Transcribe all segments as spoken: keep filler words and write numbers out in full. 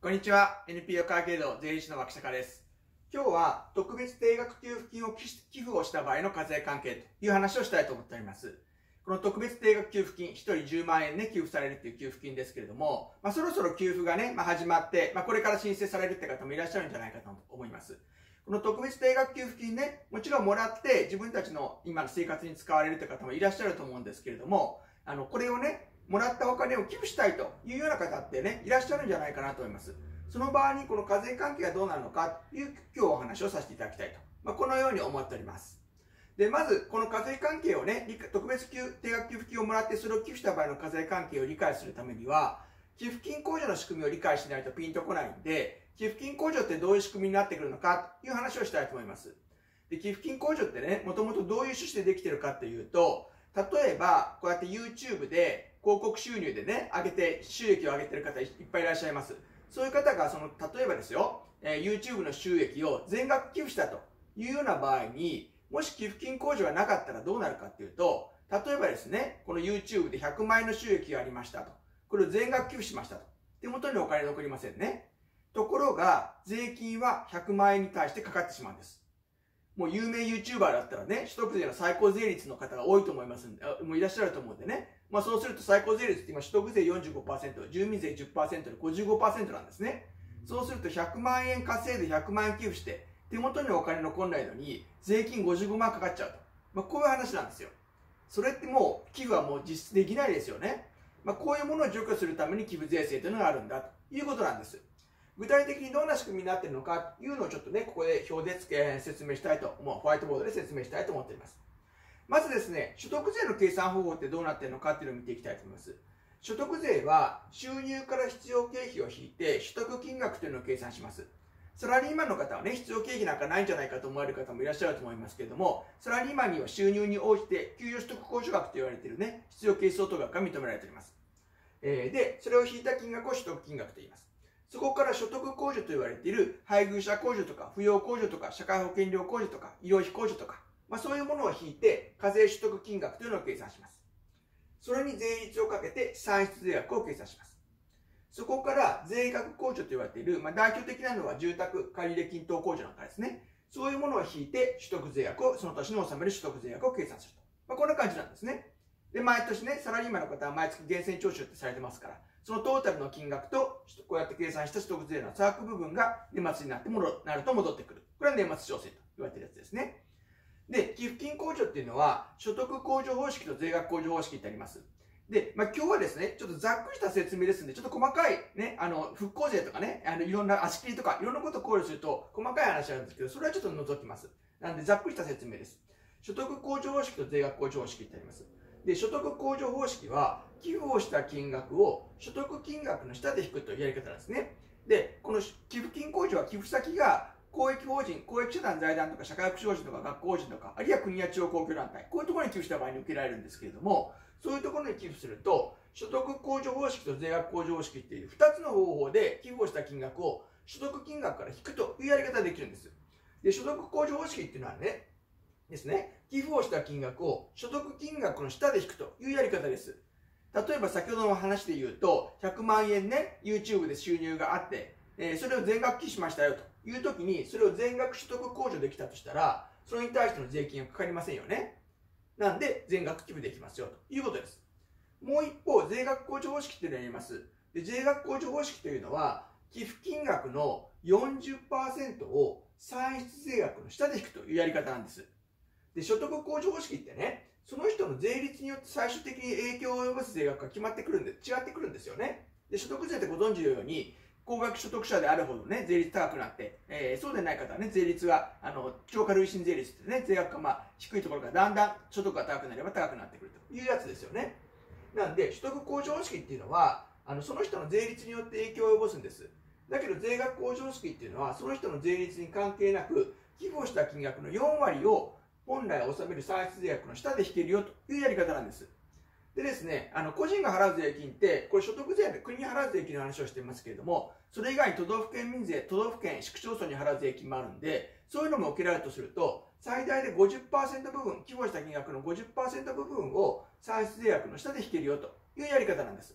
こんにちは。エヌピーオー 会計道税理士の脇坂です。今日は特別定額給付金を寄付をした場合の課税関係という話をしたいと思っております。この特別定額給付金、ひとりじゅうまんえんね、給付されるっていう給付金ですけれども、まあ、そろそろ給付がね、まあ、始まって、まあ、これから申請されるって方もいらっしゃるんじゃないかと思います。この特別定額給付金ね、もちろんもらって自分たちの今の生活に使われるって方もいらっしゃると思うんですけれども、あの、これをね、もらったお金を寄付したいというような方ってね、いらっしゃるんじゃないかなと思います。その場合にこの課税関係がどうなるのかという今日お話をさせていただきたいと。まあ、このように思っております。で、まず、この課税関係をね、特別定額給付金をもらってそれを寄付した場合の課税関係を理解するためには、寄付金控除の仕組みを理解しないとピンとこないんで、寄付金控除ってどういう仕組みになってくるのかという話をしたいと思います。で、寄付金控除ってね、もともとどういう趣旨でできているかというと、例えば、こうやって YouTube で広告収入でね、上げて、収益を上げている方いっぱいいらっしゃいます。そういう方が、その、例えばですよ、えー、YouTube の収益を全額寄付したというような場合に、もし寄付金控除がなかったらどうなるかっていうと、例えばですね、この YouTube でひゃくまんえんの収益がありましたと。これを全額寄付しましたと。手元にお金残りませんね。ところが、税金はひゃくまんえんに対してかかってしまうんです。もう有名 YouTuber だったらね、所得税の最高税率の方が多いと思いますんで、もういらっしゃると思うんでね。まあそうすると最高税率って今所得税 よんじゅうごパーセント、住民税 じゅっパーセント で ごじゅうごパーセント なんですね。そうするとひゃくまんえん稼いでひゃくまんえん寄付して、手元にお金残んないのに、税金ごじゅうごまんかかっちゃうと。まあこういう話なんですよ。それってもう寄付はもう実質できないですよね。まあこういうものを除去するために寄付税制というのがあるんだということなんです。具体的にどんな仕組みになっているのかというのをちょっとね、ここで表で、えー、説明したいと思う。ホワイトボードで説明したいと思っております。まずですね、所得税の計算方法ってどうなっているのかっていうのを見ていきたいと思います。所得税は収入から必要経費を引いて取得金額というのを計算します。サラリーマンの方はね、必要経費なんかないんじゃないかと思われる方もいらっしゃると思いますけれども、サラリーマンには収入に応じて給与取得控除額と言われているね、必要経費相当額が認められております。えー、で、それを引いた金額を取得金額と言います。そこから所得控除と言われている配偶者控除とか扶養控除とか社会保険料控除とか医療費控除とか、まあ、そういうものを引いて課税取得金額というのを計算します。それに税率をかけて算出税額を計算します。そこから税額控除と言われている、まあ、代表的なのは住宅借入金等控除なんかですね。そういうものを引いて取得税額を、その年に納める取得税額を計算すると。まあ、こんな感じなんですね。で、毎年ね、サラリーマンの方は毎月源泉徴収ってされてますから、そのトータルの金額と、こうやって計算した取得税の差額部分が年末になってもなると戻ってくる。これは年末調整と言われているやつですね。で、寄付金控除っていうのは、所得控除方式と税額控除方式ってあります。で、まあ、今日はですね、ちょっとざっくりした説明ですんで、ちょっと細かいね、あの、復興税とかね、あの、いろんな足切りとか、いろんなことを考慮すると、細かい話あるんですけど、それはちょっと除きます。なので、ざっくりした説明です。所得控除方式と税額控除方式ってあります。で、所得控除方式は、寄付をした金額を所得金額の下で引くというやり方なんですね。で、この寄付金控除は寄付先が公益法人、公益社団財団とか社会福祉法人とか学校法人とか、あるいは国や地方公共団体、こういうところに寄付した場合に受けられるんですけれども、そういうところに寄付すると、所得控除方式と税額控除方式っていうふたつの方法で寄付をした金額を所得金額から引くというやり方ができるんです。で、所得控除方式っていうのはね、ですね、寄付をした金額を所得金額の下で引くというやり方です。例えば先ほどの話で言うと、ひゃくまんえんね、YouTube で収入があって、えー、それを全額寄付しましたよという時に、それを全額所得控除できたとしたら、それに対しての税金はかかりませんよね。なんで、全額寄付できますよということです。もう一方、税額控除方式っていうのをやります。で、税額控除方式というのは、寄付金額の よんじゅっパーセント を算出税額の下で引くというやり方なんです。で、所得控除方式ってね、その人の税率によって最終的に影響を及ぼす税額が決まってくるんで、違ってくるんですよね。で、所得税ってご存知のように、高額所得者であるほどね、税率高くなって、えー、そうでない方はね、税率が、あの、超過累進税率ってね、税額がまあ低いところからだんだん所得が高くなれば高くなってくるというやつですよね。なんで、所得控除方式っていうのは、あの、その人の税率によって影響を及ぼすんです。だけど、税額控除方式っていうのは、その人の税率に関係なく、寄付をした金額のよんわりを本来納める算出税額の下で引けるよというやり方なんです。でですね、あの、個人が払う税金って、これ所得税で国に払う税金の話をしていますけれども、それ以外に都道府県民税、都道府県市区町村に払う税金もあるんで、そういうのも受けられるとすると、最大で ごじゅっパーセント 部分、寄付した金額の ごじゅっパーセント 部分を算出税額の下で引けるよというやり方なんです。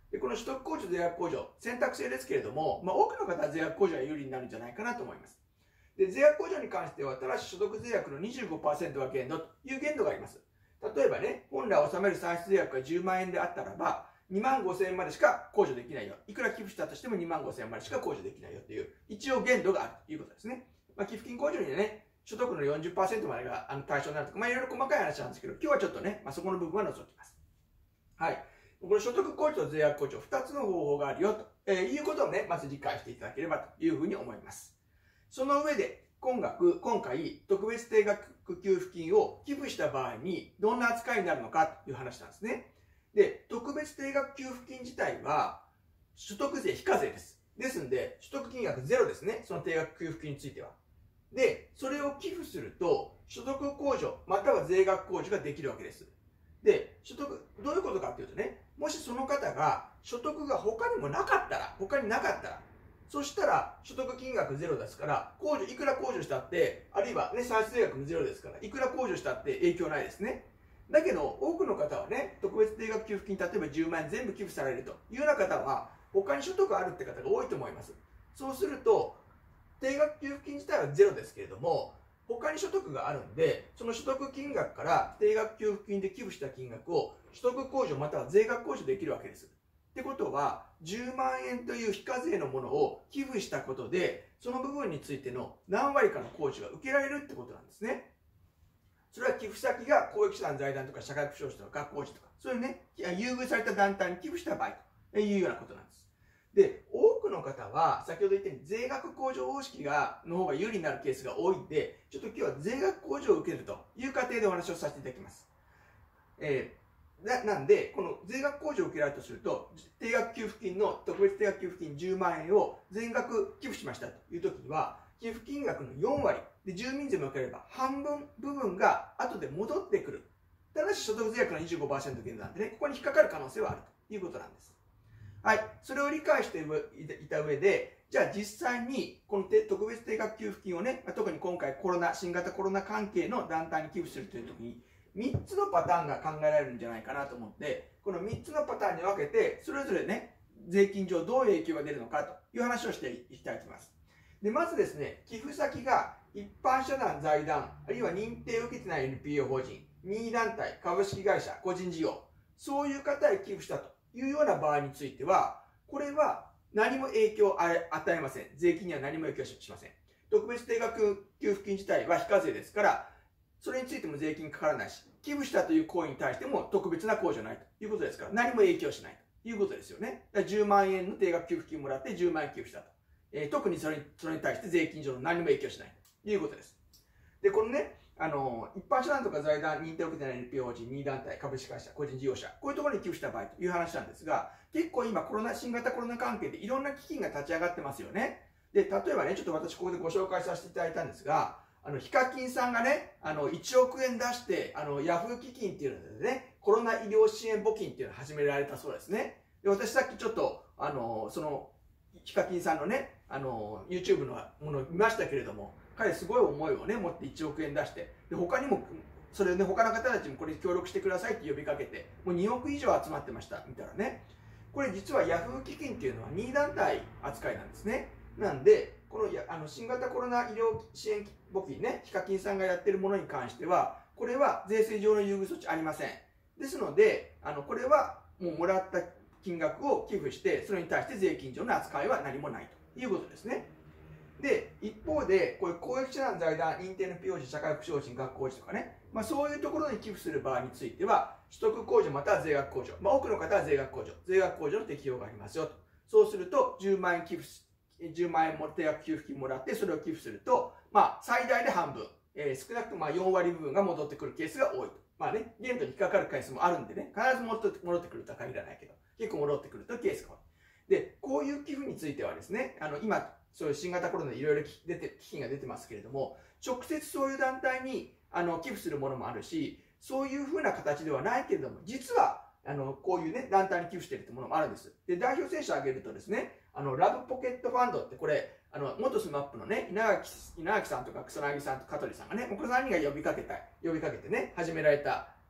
でこの所得控除、税額控除、選択制ですけれども、まあ、多くの方は税額控除が有利になるんじゃないかなと思います。で税額控除に関しては、ただし所得税額の にじゅうごパーセント が限度という限度があります。例えばね、本来納める算出税額がじゅうまんえんであったらば、にまんごせんえんまでしか控除できないよ。いくら寄付したとしてもにまんごせんえんまでしか控除できないよという、一応限度があるということですね。まあ、寄付金控除にはね、所得の よんじゅっパーセント までがあの対象になるとか、まあ、いろいろ細かい話なんですけど、今日はちょっとね、まあ、そこの部分は除きます。はい。これ所得控除と税額控除、ふたつの方法があるよと、えー、いうことをね、まず理解していただければというふうに思います。その上で、今学、今回、特別定額給付金を寄付した場合に、どんな扱いになるのかという話なんですね。で、特別定額給付金自体は、所得税非課税です。ですんで、所得金額ゼロですね。その定額給付金については。で、それを寄付すると、所得控除、または税額控除ができるわけです。で、所得、どういうことかっていうとね、もしその方が所得が他にもなかったら、他になかったら、そしたら所得金額ゼロですから、控除、いくら控除したって、あるいはね、算出税額もゼロですから、いくら控除したって影響ないですね。だけど、多くの方はね、特別定額給付金、例えばじゅうまんえん全部寄付されるというような方は、他に所得あるって方が多いと思います。そうすると、定額給付金自体はゼロですけれども、他に所得があるんで、その所得金額から定額給付金で寄付した金額を所得控除または税額控除できるわけです。ってことは、じゅうまんえんという非課税のものを寄付したことで、その部分についての何割かの控除が受けられるってことなんですね。それは寄付先が公益社団、財団とか社会福祉士とか学校児とか、そういうね、優遇された団体に寄付した場合というようなことなんです。で、多くの方は、先ほど言ったように税額控除方式がの方が有利になるケースが多いんで、ちょっと今日は税額控除を受けるという過程でお話をさせていただきます。えー、ななんで、この税額控除を受けられるとすると、定額給付金の特別定額給付金じゅうまんえんを全額寄付しましたというときには、寄付金額のよんわり、で住民税も受ければ半分部分が後で戻ってくる。ただし所得税額の にじゅうごパーセント 減なんでね、ここに引っかかる可能性はあるということなんです。はい。それを理解していた上で、じゃあ実際にこの特別定額給付金をね、特に今回コロナ、新型コロナ関係の団体に寄付するというときに、みっつのパターンが考えられるんじゃないかなと思って、このみっつのパターンに分けて、それぞれね、税金上どういう影響が出るのかという話をしていきたいと思います。で、まずですね、寄付先が一般社団、財団、あるいは認定を受けてない エヌピーオー 法人、任意団体、株式会社、個人事業、そういう方へ寄付したというような場合については、これは何も影響を与えません。税金には何も影響しません。特別定額給付金自体は非課税ですから、それについても税金かからないし、寄付したという行為に対しても特別な控除ないということですから、何も影響しないということですよね。だからじゅうまんえんの定額給付金をもらってじゅうまんえん寄付したと。えー、特にそれに、それに対して税金上の何も影響しないということです。で、このね、あの、一般社団とか財団、認定を受けてない エヌピーオー 法人、任意団体、株式会社、個人事業者、こういうところに寄付した場合という話なんですが、結構今コロナ、新型コロナ関係でいろんな基金が立ち上がってますよね。で、例えばね、ちょっと私ここでご紹介させていただいたんですが、あの、ヒカキンさんがね、あの、いちおくえん出して、あの、ヤフー基金っていうのでね、コロナ医療支援募金っていうのを始められたそうですね。で、私さっきちょっと、あの、その、ヒカキンさんのね、あの、YouTube のものを見ましたけれども、彼すごい思いをね、持っていちおくえん出して、で、他にも、それで他の方たちもこれ協力してくださいって呼びかけて、もうにおく以上集まってました、見たらね。これ実はヤフー基金っていうのは任意団体扱いなんですね。なんで、このあの新型コロナ医療支援募金ね、ヒカキンさんがやってるものに関しては、これは税制上の優遇措置ありません。ですので、あのこれはもうもらった金額を寄付して、それに対して税金上の扱いは何もないということですね。で、一方で、こういう公益社団、財団、認定 エヌピーオー 法人、社会福祉法人、学校児とかね、まあ、そういうところに寄付する場合については、所得控除または税額控除、まあ、多くの方は税額控除、税額控除の適用がありますよと。そうすると、じゅうまんえん寄付、じゅうまんえんも定額給付金もらって、それを寄付すると、まあ、最大で半分、えー、少なくともまあよんわり部分が戻ってくるケースが多いと。まあね、限度に引っかかるケースもあるんでね、必ず戻って戻ってくるとは限らないけど、結構戻ってくるとケースが多い。で、こういう寄付についてはですね、あの、今、そういう新型コロナでいろいろ出て、基金が出てますけれども、直接そういう団体にあの寄付するものもあるし、そういうふうな形ではないけれども、実はあのこういうね、団体に寄付しているというものもあるんです。で、代表選手を挙げるとですね、あのラブポケットファンドってこれ、あの元スマップのね、稲垣、稲垣さんとか草薙さんと香取さんがね、このさんにんが呼びかけた、呼びかけてね、始められた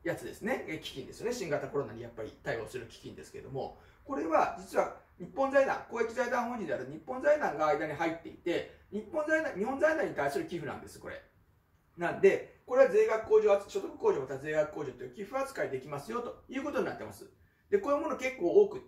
やつですね、基金ですよね。新型コロナにやっぱり対応する基金ですけれども、これは実は日本財団、公益財団法人である日本財団が間に入っていて、日本財団、日本財団に対する寄付なんです、これ。なんで、これは税額控除、所得控除または税額控除という寄付扱いできますよということになってます。で、こういうもの結構多くって、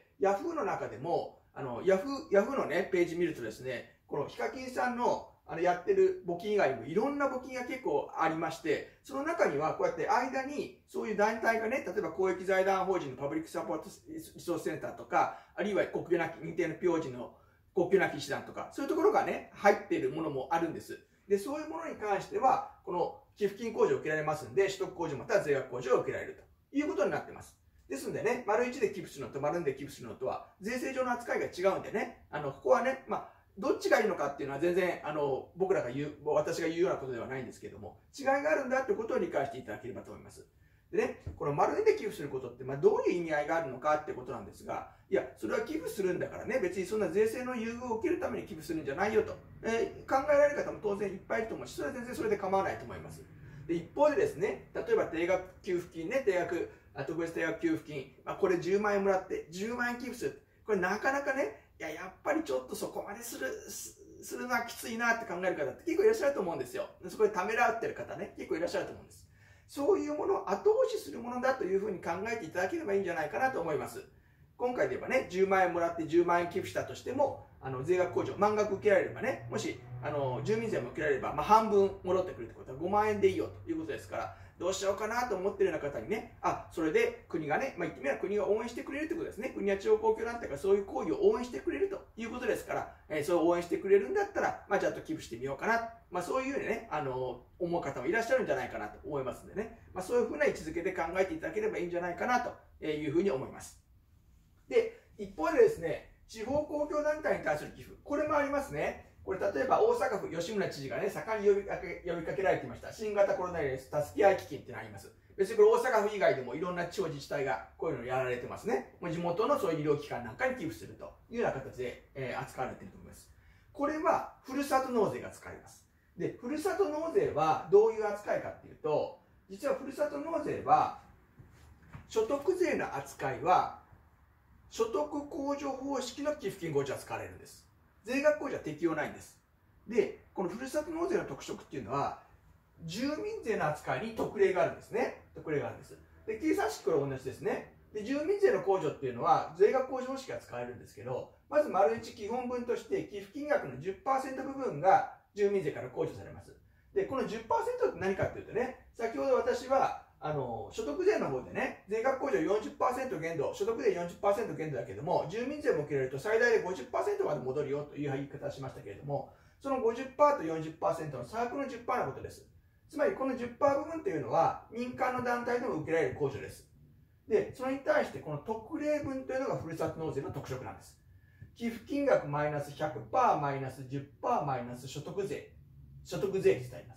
ヤフーの中でも、あの、ヤフー、ヤフーのね、ページ見るとですね、このヒカキンさんのあのやってる募金以外にもいろんな募金が結構ありまして、その中にはこうやって間にそういう団体がね、例えば公益財団法人のパブリックサポートリソースセンターとか、あるいは国境なき認定のピョージの国境なき医師団とか、そういうところがね、入っているものもあるんです。で、そういうものに関しては、この寄付金控除を受けられますんで、取得控除または税額控除を受けられるということになっています。ですのでね、丸いちで寄付するのと丸にで寄付するのとは、税制上の扱いが違うんでね、あの、ここはね、まあ、どっちがいいのかっていうのは全然、あの、僕らが言う、私が言うようなことではないんですけれども、違いがあるんだってことを理解していただければと思います。でね、この丸にで寄付することって、まあ、どういう意味合いがあるのかってことなんですが、いや、それは寄付するんだからね、別にそんな税制の優遇を受けるために寄付するんじゃないよと、えー、考えられる方も当然いっぱいいると思うし、それは全然それで構わないと思います。で、一方でですね、例えば定額給付金ね、定額、特別定額給付金、まあ、これじゅうまんえんもらってじゅうまんえん寄付する。これなかなかね、いや、やっぱりちょっとそこまでする、するのはきついなって考える方って結構いらっしゃると思うんですよ。そこでためらってる方ね、結構いらっしゃると思うんです。そういうものを後押しするものだというふうに考えていただければいいんじゃないかなと思います。今回で言えばね、じゅうまんえんもらってじゅうまんえん寄付したとしても、あの税額控除、満額受けられればね、もしあの住民税も受けられれば、まあ、半分戻ってくるってことはごまんえんでいいよということですから、どうしようかなと思っているような方にね、あ、それで国がね、まあ、言ってみれば国が応援してくれるということですね。国や地方公共団体がそういう行為を応援してくれるということですから、えー、そう応援してくれるんだったら、まあ、ちゃんと寄付してみようかな。まあ、そういうふうにね、あの、思う方もいらっしゃるんじゃないかなと思いますんでね、まあ、そういうふうな位置づけで考えていただければいいんじゃないかなというふうに思います。で、一方でですね、地方公共団体に対する寄付、これもありますね。これ例えば大阪府吉村知事がね、盛んに呼びかけ、呼びかけられていました。新型コロナウイルス助け合い基金っていうのがあります。別にこれ大阪府以外でもいろんな地方自治体がこういうのをやられてますね。もう地元のそういう医療機関なんかに寄付するというような形で、えー、扱われていると思います。これはふるさと納税が使えます。で、ふるさと納税はどういう扱いかっていうと、実はふるさと納税は所得税の扱いは所得控除方式の寄付金控除が使われるんです。税額控除は適用ないんです。で、このふるさと納税の特色っていうのは、住民税の扱いに特例があるんですね。特例があるんです。で、計算式これ同じですね。で、住民税の控除っていうのは、税額控除方式が使えるんですけど、まず丸一基本分として、寄付金額の じゅっパーセント 部分が住民税から控除されます。で、この じゅっパーセント って何かっていうとね、先ほど私は、あの、所得税の方でね、税額控除 よんじゅっパーセント 限度、所得税 よんじゅっパーセント 限度だけども、住民税も受けられると最大で ごじゅっパーセント まで戻るよという言い方をしましたけれども、その ごじゅっパーセント と よんじゅっパーセント の差額の じゅっパーセント のことです。つまりこの じゅっパーセント 部分というのは民間の団体でも受けられる控除です。で、それに対してこの特例分というのがふるさと納税の特色なんです。寄付金額マイナス ひゃくパーセント マイナス じゅっパーセント マイナス所得税。所得税率となります。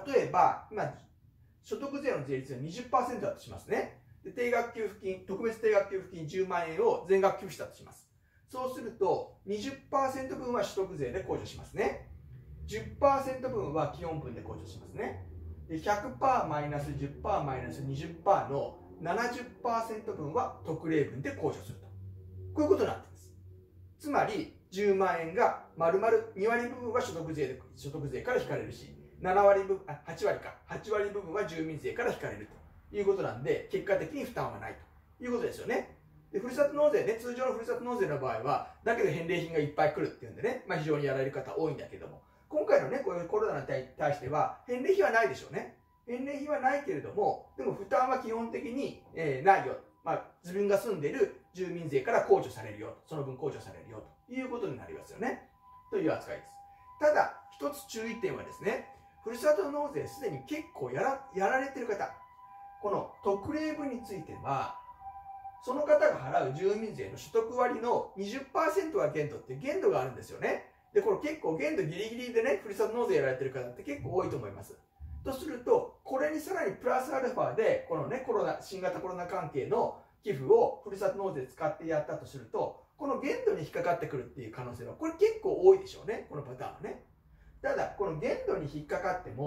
例えば、今、所得税の税率が にじゅっパーセント だとしますね。で、定額給付金、特別定額給付金じゅうまんえんを全額給付したとします。そうすると、にじゅっパーセント 分は所得税で控除しますね。じゅっパーセント 分は基本分で控除しますね。で、ひゃくパーセント マイナス じゅっパーセント マイナス にじゅっパーセント の ななじゅっパーセント 分は特例分で控除すると。こういうことになっています。つまり、じゅうまんえんが丸々に割部分は所得税で、所得税から引かれるし、なな割部分、あ、はち割か。はち割部分は住民税から引かれるということなんで、結果的に負担はないということですよね。で、ふるさと納税ね、通常のふるさと納税の場合は、だけど返礼品がいっぱい来るっていうんでね、まあ非常にやられる方多いんだけども、今回のね、こういうコロナに対しては、返礼品はないでしょうね。返礼品はないけれども、でも負担は基本的に、えー、ないよ。まあ、自分が住んでいる住民税から控除されるよ。その分控除されるよということになりますよね。という扱いです。ただ、一つ注意点はですね、ふるさと納税すでに結構やら、やられている方、この特例分については、その方が払う住民税の所得割の にじゅっパーセント は限度って限度があるんですよね。で、これ結構限度ギリギリでね、ふるさと納税やられてる方って結構多いと思います。とすると、これにさらにプラスアルファで、このね、コロナ、新型コロナ関係の寄付をふるさと納税使ってやったとすると、この限度に引っかかってくるっていう可能性は、これ結構多いでしょうね、このパターンはね。ただ、この限度に引っかかっても、こ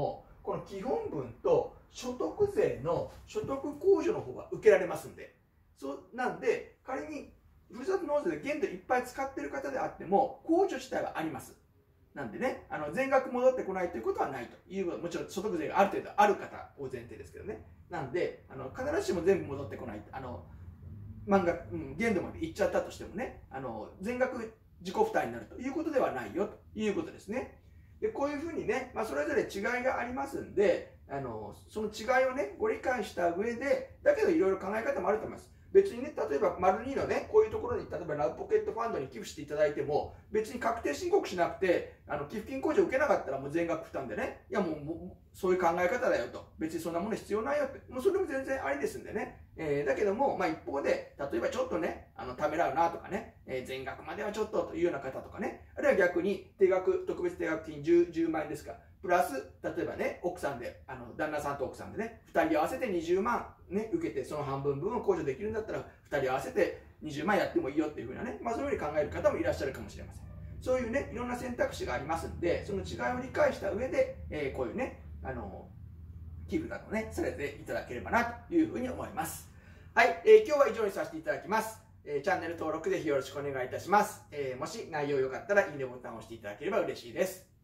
この基本分と所得税の所得控除の方が受けられますんで、そうなんで、仮にふるさと納税で限度いっぱい使っている方であっても、控除自体はあります。なんでね、あの全額戻ってこないということはないという、もちろん所得税がある程度ある方を前提ですけどね。なんで、あの必ずしも全部戻ってこない、あの満額、うん、限度までいっちゃったとしてもね、あの全額自己負担になるということではないよということですね。でこういうふうにね、まあ、それぞれ違いがありますんで、あのその違いをね、ご理解した上で、だけどいろいろ考え方もあると思います。別にね、例えば、丸にのね、こういうところに、例えばラブポケットファンドに寄付していただいても、別に確定申告しなくて、あの寄付金控除を受けなかったらもう全額負担でね、いやもう、もうそういう考え方だよと、別にそんなもの必要ないよって、もうそれも全然ありですんでね、えー、だけども、まあ、一方で、例えばちょっとね、あのためらうなとかね、えー、全額まではちょっとというような方とかね、あるいは逆に定額、特別定額金 10, じゅうまん円ですか、プラス、例えばね、奥さんで、あの旦那さんと奥さんでね、ふたり合わせてにじゅうまん、ね、受けて、その半分分を控除できるんだったら、ふたり合わせてにじゅうまんやってもいいよっていうふうなね、まあ、そういうふうに考える方もいらっしゃるかもしれません。そういうね、いろんな選択肢がありますんで、その違いを理解した上で、えー、こういうね、あの寄付などね、されていただければなというふうに思います。はい、えー、今日は以上にさせていただきます。えー、チャンネル登録ぜひよろしくお願いいたします。えー、もし内容良かったらいいねボタンを押していただければ嬉しいです。